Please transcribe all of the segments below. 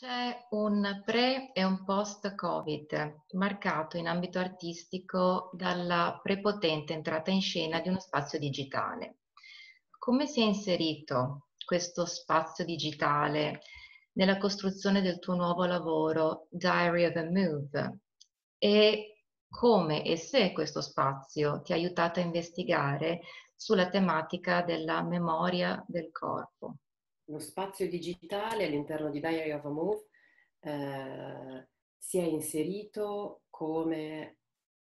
C'è un pre e un post-Covid, marcato in ambito artistico dalla prepotente entrata in scena di uno spazio digitale. Come si è inserito questo spazio digitale nella costruzione del tuo nuovo lavoro, Diary of a Move? E come e se questo spazio ti ha aiutato a investigare sulla tematica della memoria del corpo? Lo spazio digitale all'interno di Diary of a Move si è inserito come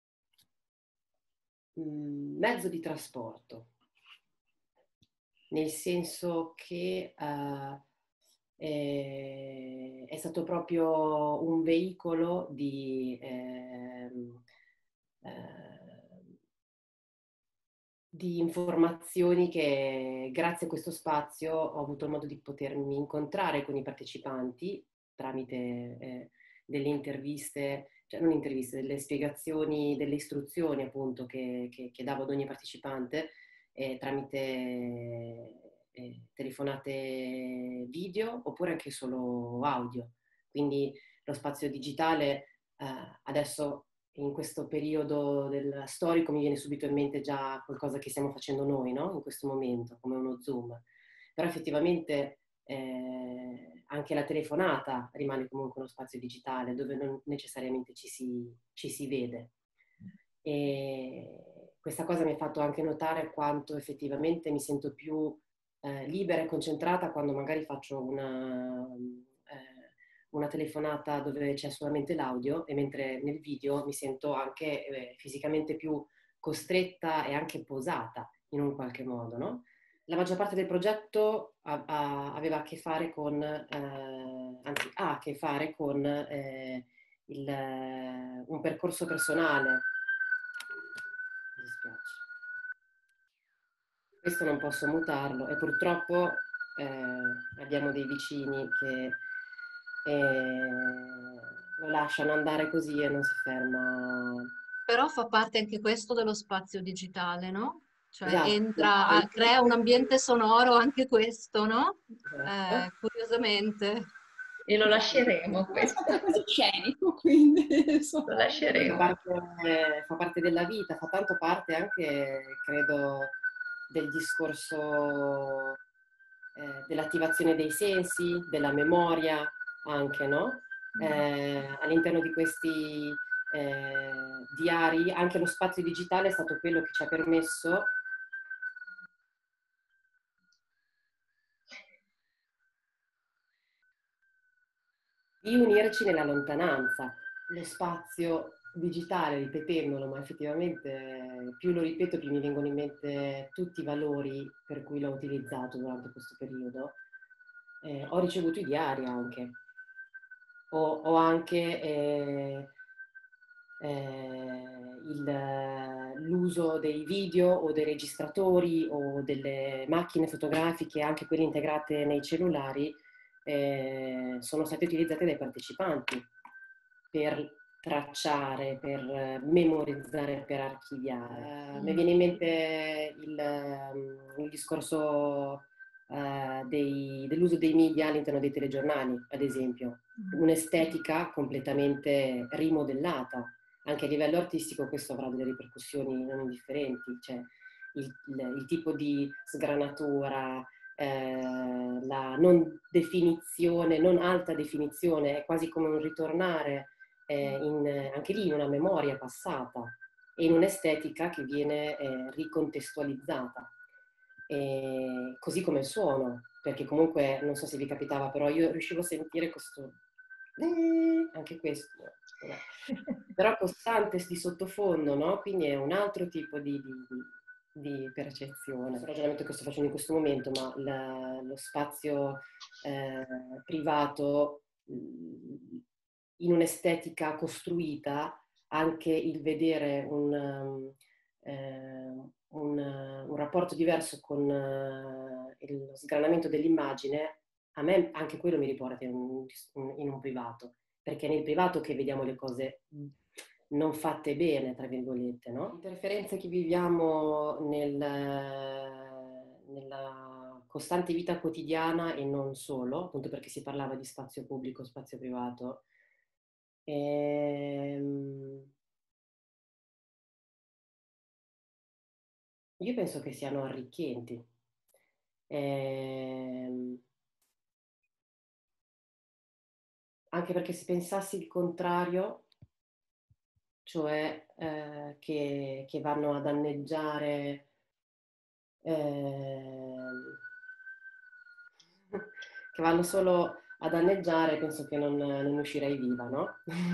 mezzo di trasporto, nel senso che è stato proprio un veicolo di informazioni che grazie a questo spazio ho avuto modo di potermi incontrare con i partecipanti tramite delle interviste, cioè non interviste, delle spiegazioni, delle istruzioni appunto che davo ad ogni partecipante tramite telefonate video oppure anche solo audio. Quindi lo spazio digitale adesso in questo periodo del storico mi viene subito in mente già qualcosa che stiamo facendo noi, no? In questo momento, come uno Zoom. Però effettivamente anche la telefonata rimane comunque uno spazio digitale dove non necessariamente ci si vede. E questa cosa mi ha fatto anche notare quanto effettivamente mi sento più libera e concentrata quando magari faccio una telefonata dove c'è solamente l'audio e mentre nel video mi sento anche fisicamente più costretta e anche posata in un qualche modo, no? La maggior parte del progetto aveva a che fare con, anzi ha a che fare con un percorso personale. Mi dispiace. Questo non posso mutarlo e purtroppo abbiamo dei vicini che lo lasciano andare così e non si ferma. Però fa parte anche questo dello spazio digitale, no? Cioè Esatto, crea un ambiente sonoro anche questo, no? esatto. Curiosamente. E lo Esatto, lasceremo è questo. stato così scenico, quindi Lo insomma. lasceremo. Fa parte della vita, fa tanto parte anche, credo, del discorso dell'attivazione dei sensi, della memoria anche, no? All'interno di questi diari, anche lo spazio digitale è stato quello che ci ha permesso di unirci nella lontananza. Lo spazio digitale, ripetendolo, ma effettivamente più lo ripeto più mi vengono in mente tutti i valori per cui l'ho utilizzato durante questo periodo. Ho ricevuto i diari anche, ho anche l'uso dei video o dei registratori o delle macchine fotografiche, anche quelle integrate nei cellulari, sono state utilizzate dai partecipanti per tracciare, per memorizzare, per archiviare. Mi viene in mente il discorso dell'uso dei media all'interno dei telegiornali, ad esempio. Un'estetica completamente rimodellata. Anche a livello artistico questo avrà delle ripercussioni non indifferenti, cioè il tipo di sgranatura, la non definizione, non alta definizione, è quasi come un ritornare anche lì in una memoria passata e in un'estetica che viene ricontestualizzata. Così come il suono, perché comunque non so se vi capitava, però io riuscivo a sentire questo, anche questo, però costante di sottofondo, no? Quindi è un altro tipo di percezione. Il ragionamento che sto facendo in questo momento, ma lo spazio privato in un'estetica costruita, anche il vedere un rapporto diverso con lo sgranamento dell'immagine, a me anche quello mi riporta in un privato, perché è nel privato che vediamo le cose non fatte bene, tra virgolette, no? Interferenze che viviamo nella costante vita quotidiana e non solo, appunto perché si parlava di spazio pubblico, spazio privato. Io penso che siano arricchenti. Anche perché se pensassi il contrario, cioè che vanno a danneggiare che vanno solo a danneggiare, penso che non uscirei viva, no?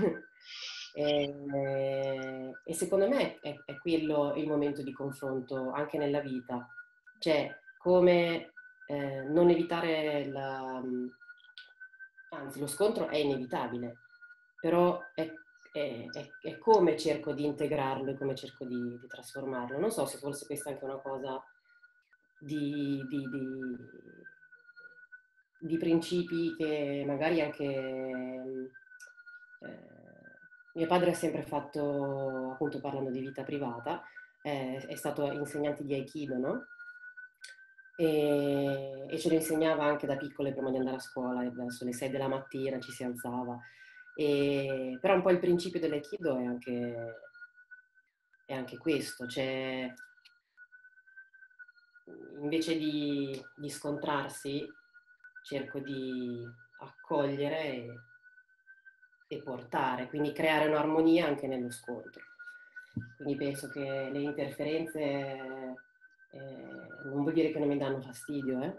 E secondo me è quello il momento di confronto anche nella vita, cioè come non evitare anzi lo scontro è inevitabile, però è come cerco di integrarlo e come cerco di trasformarlo. Non so se forse questa è anche una cosa di principi che magari anche mio padre ha sempre fatto, appunto parlando di vita privata, è stato insegnante di Aikido, no? E ce lo insegnava anche da piccole prima di andare a scuola, e verso le 6 della mattina ci si alzava. Però un po' il principio dell'Aikido è anche questo, cioè invece di scontrarsi cerco di accogliere e portare, quindi creare un'armonia anche nello scontro. Quindi penso che le interferenze non vuol dire che non mi danno fastidio,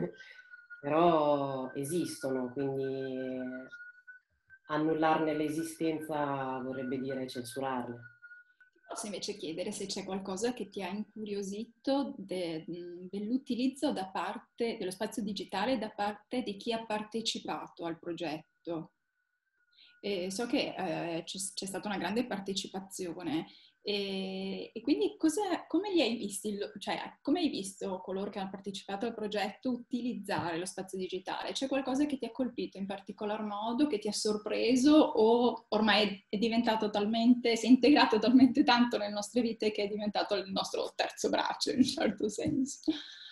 però esistono, quindi annullarne l'esistenza vorrebbe dire censurarle. Posso invece chiedere se c'è qualcosa che ti ha incuriosito dell'utilizzo da parte dello spazio digitale da parte di chi ha partecipato al progetto. So che c'è stata una grande partecipazione e quindi come li hai visti, cioè come hai visto coloro che hanno partecipato al progetto utilizzare lo spazio digitale? C'è qualcosa che ti ha colpito in particolar modo, che ti ha sorpreso o ormai è diventato talmente, si è integrato talmente tanto nelle nostre vite che è diventato il nostro terzo braccio in un certo senso?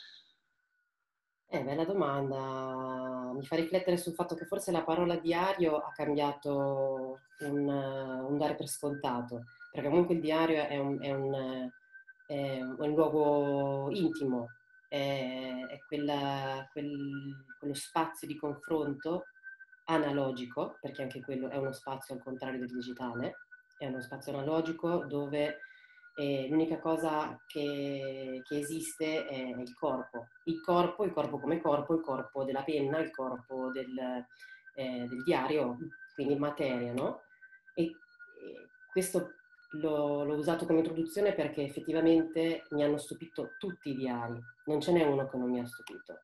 Bella domanda. Mi fa riflettere sul fatto che forse la parola diario ha cambiato un dare per scontato, perché comunque il diario è un luogo intimo, è quello spazio di confronto analogico, perché anche quello è uno spazio al contrario del digitale, è uno spazio analogico dove l'unica cosa che esiste è il corpo come corpo, il corpo della penna, il corpo del diario, quindi materia, no? E questo l'ho usato come introduzione perché effettivamente mi hanno stupito tutti i diari, non ce n'è uno che non mi ha stupito.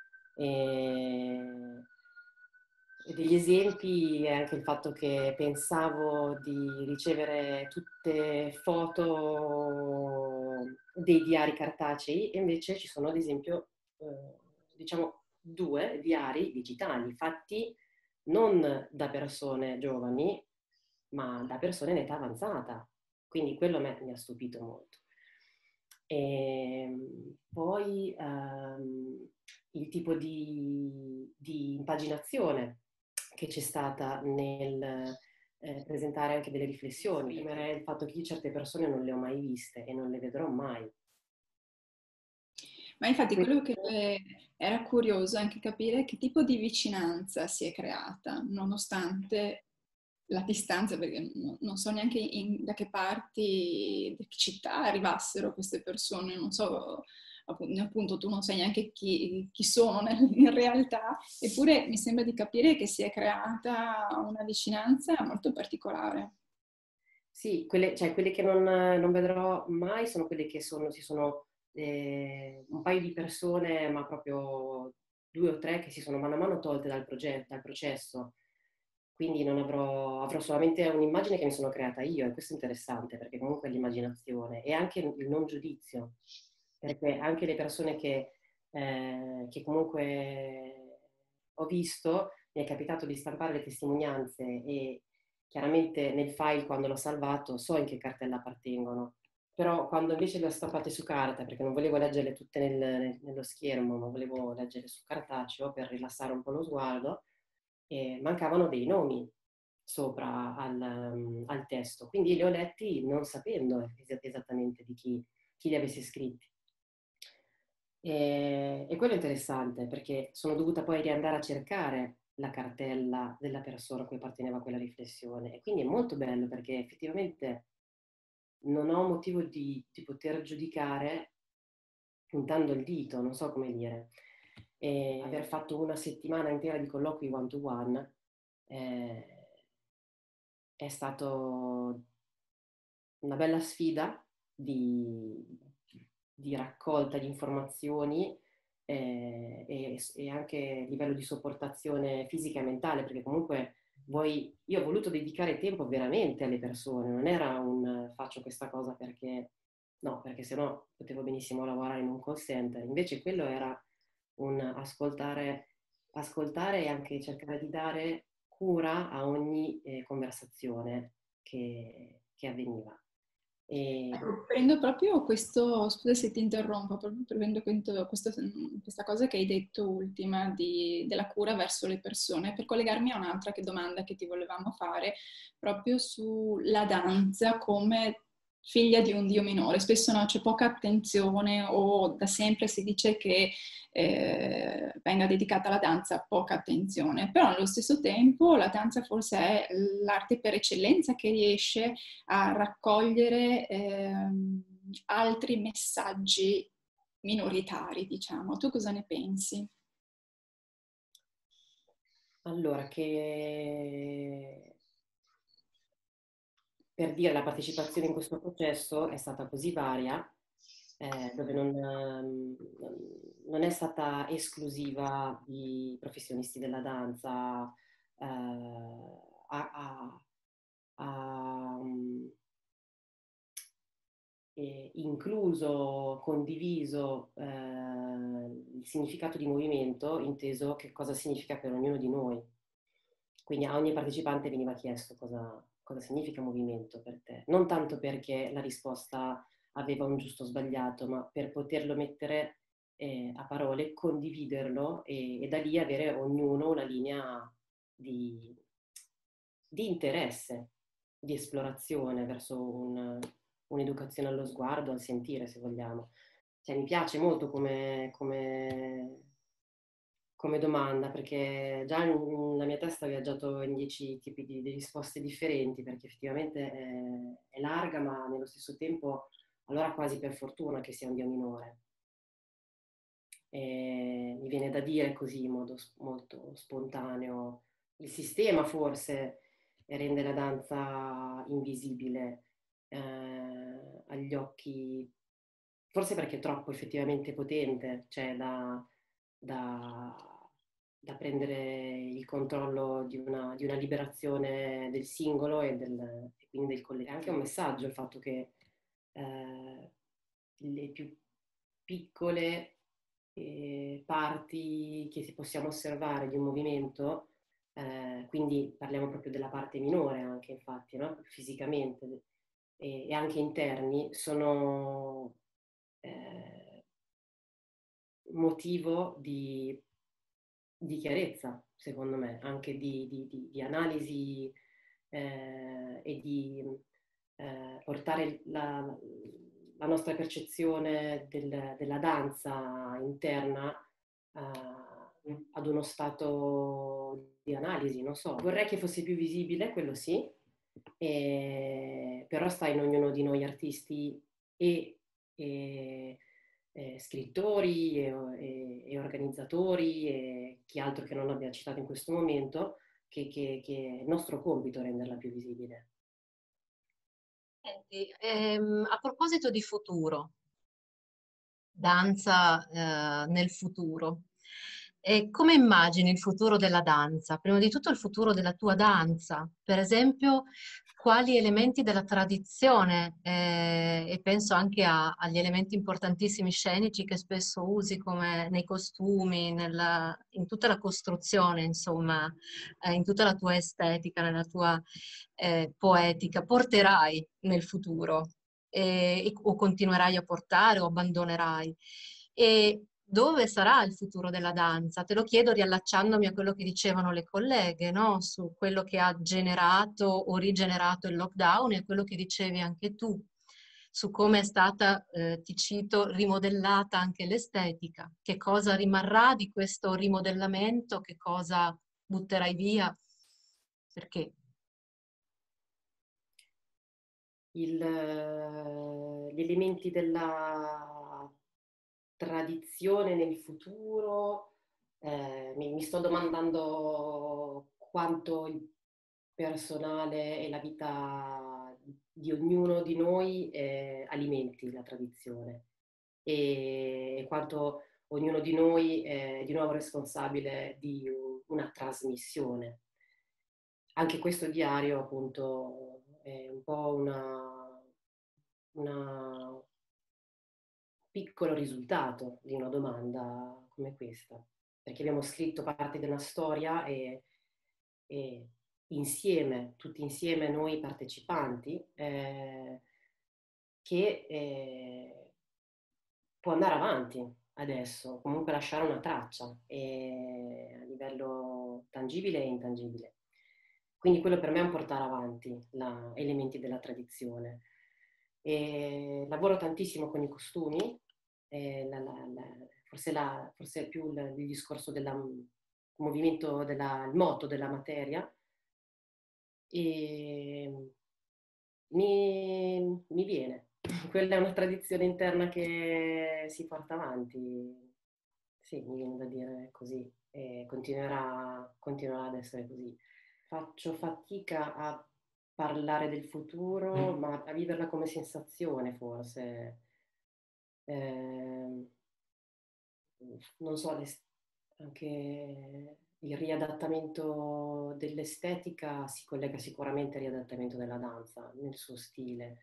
E degli esempi è anche il fatto che pensavo di ricevere tutte foto dei diari cartacei e invece ci sono ad esempio, diciamo, 2 diari digitali fatti non da persone giovani, ma da persone in età avanzata. Quindi quello mi ha stupito molto. E poi il tipo di impaginazione che c'è stata nel presentare anche delle riflessioni, esprimere il fatto che io certe persone non le ho mai viste e non le vedrò mai. Ma infatti quello che era curioso anche capire che tipo di vicinanza si è creata, nonostante la distanza, perché non so neanche da che parti, da che città arrivassero queste persone, non so, appunto tu non sai neanche chi sono in realtà, eppure mi sembra di capire che si è creata una vicinanza molto particolare. Sì, quelle che non vedrò mai sono quelle che si sono un paio di persone, ma proprio 2 o 3 che si sono mano a mano tolte dal processo. Quindi non avrò solamente un'immagine che mi sono creata io, e questo è interessante perché comunque è l'immaginazione e anche il non giudizio, perché anche le persone che comunque ho visto, mi è capitato di stampare le testimonianze e chiaramente nel file quando l'ho salvato so in che cartella appartengono, però quando invece le ho stampate su carta, perché non volevo leggerle tutte nello schermo, ma volevo leggerle su cartaceo per rilassare un po' lo sguardo, mancavano dei nomi sopra al testo. Quindi li ho letti non sapendo esattamente di chi li avesse scritti. E quello è interessante, perché sono dovuta poi riandare a cercare la cartella della persona a cui apparteneva quella riflessione. E quindi è molto bello, perché effettivamente non ho motivo di poter giudicare puntando il dito, non so come dire. E aver fatto una settimana intera di colloqui one to one è stato una bella sfida di raccolta di informazioni e anche livello di sopportazione fisica e mentale, perché comunque io ho voluto dedicare tempo veramente alle persone, non era un faccio questa cosa perché no, perché sennò potevo benissimo lavorare in un call center, invece quello era un ascoltare e anche cercare di dare cura a ogni conversazione che avveniva. Ecco, prendo proprio questo, scusa se ti interrompo, proprio prendo questa cosa che hai detto ultima della cura verso le persone, per collegarmi a un'altra domanda che ti volevamo fare, proprio sulla danza come figlia di un dio minore. Spesso no, c'è poca attenzione o da sempre si dice che venga dedicata alla danza poca attenzione, però allo stesso tempo la danza forse è l'arte per eccellenza che riesce a raccogliere altri messaggi minoritari, diciamo. Tu cosa ne pensi? Allora, che per dire la partecipazione in questo processo è stata così varia, dove non è stata esclusiva di professionisti della danza, ha incluso, condiviso il significato di movimento, inteso che cosa significa per ognuno di noi. Quindi a ogni partecipante veniva chiesto cosa significa movimento per te. Non tanto perché la risposta aveva un giusto o sbagliato, ma per poterlo mettere a parole, condividerlo e da lì avere ognuno una linea di interesse, di esplorazione verso un'educazione allo sguardo, al sentire, se vogliamo. Cioè, mi piace molto come domanda, perché già la mia testa ha viaggiato in 10 tipi di risposte differenti, perché effettivamente è larga, ma nello stesso tempo, allora quasi per fortuna che sia un dio minore. E mi viene da dire così in modo molto spontaneo, il sistema forse rende la danza invisibile agli occhi, forse perché è troppo effettivamente potente, cioè da prendere il controllo di una liberazione del singolo e quindi del collettivo. È anche un messaggio il fatto che le più piccole parti che possiamo osservare di un movimento, quindi parliamo proprio della parte minore anche infatti, no? Fisicamente e anche interni, sono motivo di chiarezza, secondo me, anche di analisi e di portare la nostra percezione della danza interna ad uno stato di analisi, non so. Vorrei che fosse più visibile, quello sì, però sta in ognuno di noi artisti e scrittori e organizzatori e chi altro che non abbia citato in questo momento, che è il nostro compito renderla più visibile. Senti, a proposito di futuro, danza nel futuro, come immagini il futuro della danza? Prima di tutto il futuro della tua danza, per esempio, quali elementi della tradizione e penso anche agli elementi importantissimi scenici che spesso usi come nei costumi, in tutta la costruzione, insomma, in tutta la tua estetica, nella tua poetica, porterai nel futuro. o continuerai a portare o abbandonerai. E dove sarà il futuro della danza? Te lo chiedo riallacciandomi a quello che dicevano le colleghe, no? Su quello che ha generato o rigenerato il lockdown e quello che dicevi anche tu, su come è stata, ti cito, rimodellata anche l'estetica. Che cosa rimarrà di questo rimodellamento? Che cosa butterai via? Perché? Gli elementi della tradizione nel futuro, mi sto domandando quanto il personale e la vita di ognuno di noi alimenti la tradizione e quanto ognuno di noi è di nuovo responsabile di una trasmissione. Anche questo diario appunto è un po' una piccolo risultato di una domanda come questa, perché abbiamo scritto parte di una storia e insieme, tutti insieme noi partecipanti, che può andare avanti adesso, comunque lasciare una traccia a livello tangibile e intangibile. Quindi quello per me è un portare avanti elementi della tradizione. Lavoro tantissimo con i costumi, forse è più il discorso del movimento, il moto della materia, e mi viene. Quella è una tradizione interna che si porta avanti, sì, mi viene da dire così, e continuerà ad essere così. Faccio fatica a parlare del futuro, ma a viverla come sensazione forse. Non so, anche il riadattamento dell'estetica si collega sicuramente al riadattamento della danza nel suo stile.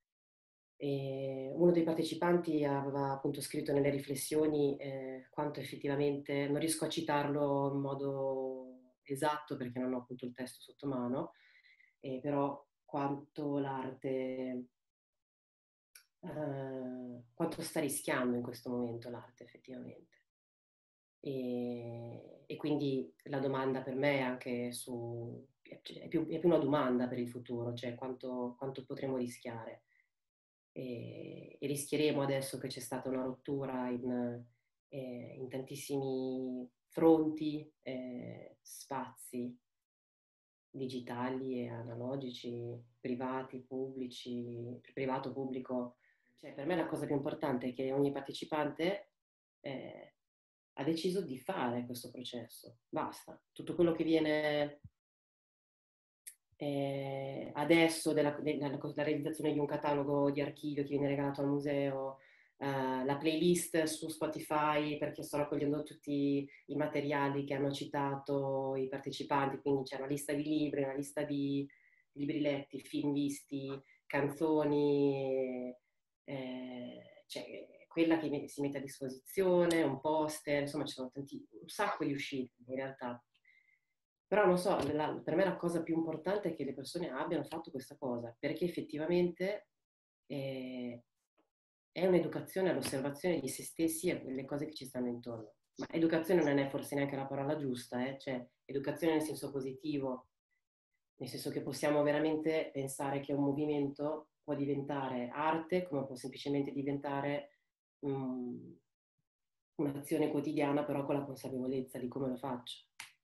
E uno dei partecipanti aveva appunto scritto nelle riflessioni quanto effettivamente, non riesco a citarlo in modo esatto perché non ho appunto il testo sotto mano, però quanto l'arte, quanto sta rischiando in questo momento l'arte effettivamente. E quindi la domanda per me è anche è più una domanda per il futuro, cioè quanto potremo rischiare. E rischieremo adesso che c'è stata una rottura in tantissimi fronti, spazi digitali e analogici, privati, pubblici, privato, pubblico. Cioè, per me la cosa più importante è che ogni partecipante ha deciso di fare questo processo. Basta. Tutto quello che viene adesso della realizzazione di un catalogo di archivio che viene regalato al museo, la playlist su Spotify perché sto raccogliendo tutti i materiali che hanno citato i partecipanti, quindi c'è una lista di libri, una lista di libri letti, film visti, canzoni, cioè quella che si mette a disposizione, un poster, insomma ci sono un sacco di uscite in realtà. Però non so, per me la cosa più importante è che le persone abbiano fatto questa cosa, perché effettivamente è un'educazione all'osservazione di se stessi e delle cose che ci stanno intorno. Ma educazione non è forse neanche la parola giusta, cioè educazione nel senso positivo, nel senso che possiamo veramente pensare che un movimento può diventare arte, come può semplicemente diventare un'azione quotidiana, però con la consapevolezza di come lo faccio.